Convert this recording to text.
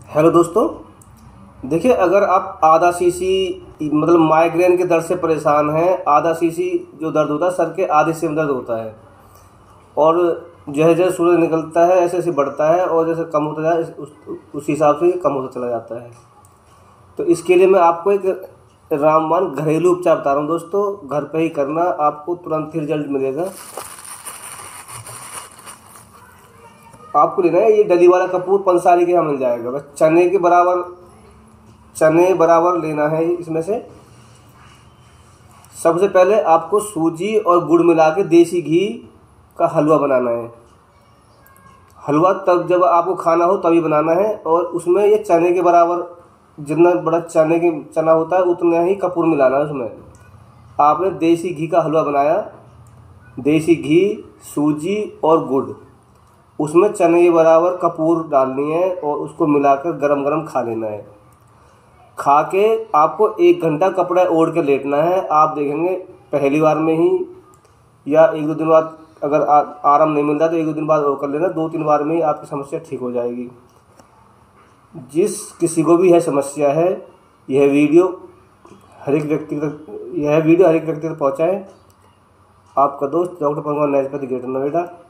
Hello दोस्तों, देखिए अगर आप आधा सीसी मतलब माइग्रेन के दर्द से परेशान हैं। आधा सीसी जो दर्द होता है सर के आधे से दर्द होता है और जैसे जैसे सूरज निकलता है ऐसे ऐसे बढ़ता है और जैसे कम होता जाए उस हिसाब से कम होता चला जाता है। तो इसके लिए मैं आपको एक रामबाण घरेलू उपचार बता रहा हूँ दोस्तों। घर पे ही करना, आपको तुरंत ही रिजल्ट मिलेगा। आपको लेना है ये डली वाला कपूर पंसारी के यहाँ मिल जाएगा। बस चने बराबर लेना है। इसमें से सबसे पहले आपको सूजी और गुड़ मिला के देसी घी का हलवा बनाना है। हलवा तब जब आपको खाना हो तभी बनाना है और उसमें ये चने के बराबर, जितना बड़ा चना होता है उतना ही कपूर मिलाना है उसमें। आपने देसी घी का हलवा बनाया, देसी घी, सूजी और गुड़, उसमें चने के बराबर कपूर डालनी है और उसको मिलाकर गरम गरम खा लेना है। खा के आपको 1 घंटा कपड़ा ओढ़ के लेटना है। आप देखेंगे पहली बार में ही या 1-2 दिन बाद अगर आराम नहीं मिलता तो 1-2 दिन बाद और कर लेना। 2-3 बार में ही आपकी समस्या ठीक हो जाएगी। जिस किसी को भी यह समस्या है, यह वीडियो हर एक व्यक्ति तक पहुँचाएँ। आपका दोस्त डॉक्टर पंकज, नोएडा।